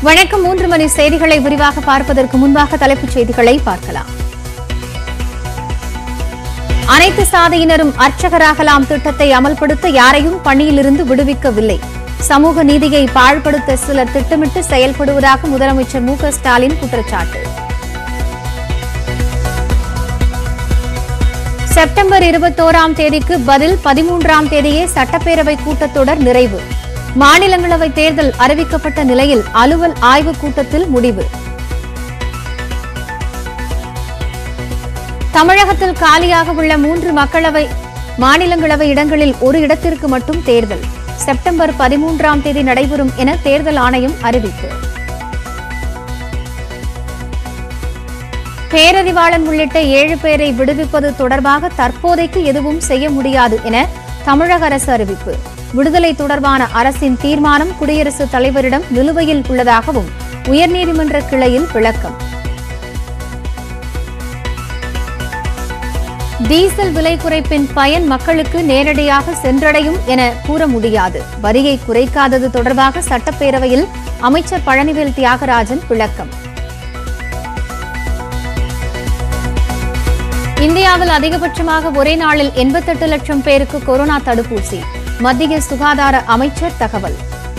வணக்கம் 3 மணி செய்திகளை விரிவாக பார்ப்பதற்கு முன்பாக தலைப்புச் செய்திகளை பார்க்கலாம். அனைத்து சாதியினரும் அர்ச்சகராகலாம் திட்டத்தை அமல்படுத்த யாரையும் பணியிலிருந்து விடுவிக்கவில்லை. சமூக நீதியை பாழ்படுத்த சிலர் திட்டமிட்டு செயல்படுவதாக முதலமைச்சர் மு க ஸ்டாலின் குற்றச்சாட்டு. செப்டம்பர் 21ஆம் தேதிக்கு பதில் 13ஆம் தேதியே சட்டப்பேரவை கூட்டத்தொடர் நிறைவு. மாநிலங்களவை தேர்தல் அறிவிக்கப்பட்ட நிலையில் அலுவல் ஆய்வுக் கூட்டத்தில் முடிவு. தமிழகத்தில் காலியாக உள்ள 3 மாநிலங்களவை இடங்களில் ஒரு இடத்திற்கு மட்டும் தேர்தல். செப்டம்பர் 13ஆம் தேதி நடைபெறும் என தேர்தல் ஆணையம் அறிவிப்பு. பேரறிவாளன் உள்ளிட்ட 7 பேரை விடுவிப்பது தொடர்பாக தற்போதைக்கு எதுவும் செய்ய முடியாது என தமிழக அரசு அறிவிப்பு. விடுதலை தொடர்பான அரசின் தீர்மானம் குடியரசுத் தலைவரிடம் நிலுவையில் உள்ளதாகவும் உயர்நீதிமன்ற கிளையில் விளக்கம். டீசல் விலை குறைப்பின் பயன் மக்களுக்கு நேரடியாக சென்றடையும் என கூற முடியாது. வரியை குறைக்காதது தொடர்பாக சட்டப்பேரவையில் அமைச்சர் பழனிவேல் தியாகராஜன் விளக்கம். இந்தியாவில் அதிகபட்சமாக ஒரே நாளில் 88 லட்சம் பேருக்கு கொரோனா தடுப்பூசி. மத்திய சுகாதார அமைச்சர் தகவல்.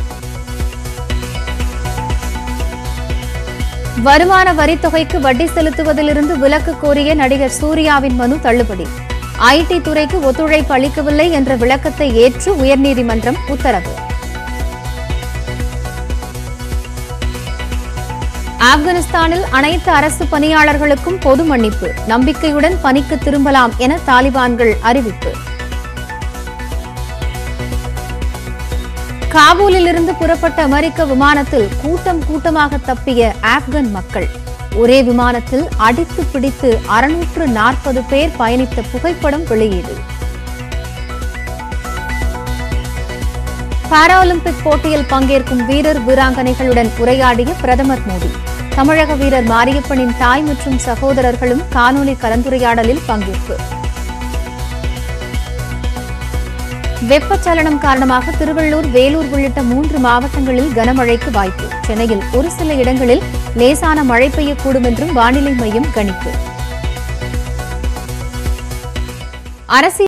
வருமான வரித்தொகைக்கு வட்டி செலுத்துவதிலிருந்து விலக்கு கோரிய நடிகர் சூர்யாவின் மனு தள்ளுபடி. ஐடி துறைக்கு ஒத்துழைப்பு அளிக்கவில்லை என்ற விளக்கத்தை ஏற்று உயர்நீதிமன்றம் உத்தரவு. ஆப்கானிஸ்தானில் அனைத்து அரசு பணியாளர்களுக்கும் பொது மன்னிப்பு. நம்பிக்கையுடன் பணிக்கு திரும்பலாம் என தாலிபான்கள் அறிவிப்பு. காபூலில் இருந்து புறப்பட்ட அமெரிக்க விமானத்தில் கூட்டமாக தப்பிய ஆப்கன் மக்கள். ஒரே விமானத்தில் அடித்து பிடித்து 640 பேர் பயணித்த புகைப்படம் வெளியீடு. பாராலிம்பிக் போட்டியில் பங்கேற்கும் வீரர் வீராங்கனைகளுடன் உரையாடிய பிரதமர் மோடி. தமிழக வீரர் மாரியப்பனின் தாய் மற்றும் சகோதரர்களும் காணொலி கலந்துரையாடலில் பங்கேற்பு. வெப்பச்சலனம் காரணமாக திருவள்ளூர், வேலூர் உள்ளிட்ட 3 மாவட்டங்களில் கனமழைக்கு வாய்ப்பு. சென்னையில் ஒரு சில இடங்களில் லேசான மழை பெய்யக்கூடும் என்றும் வானிலை மையம் கணிப்பு.